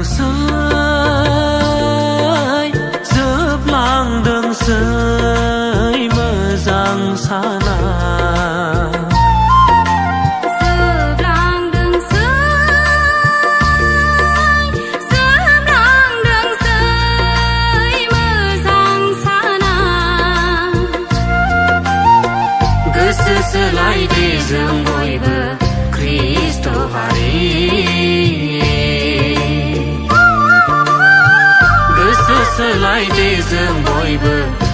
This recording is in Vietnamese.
sơi giúp lang đường sơi mơ rằng sana selai di zoom boibe Kristo hari Gesu selai di zoom boibe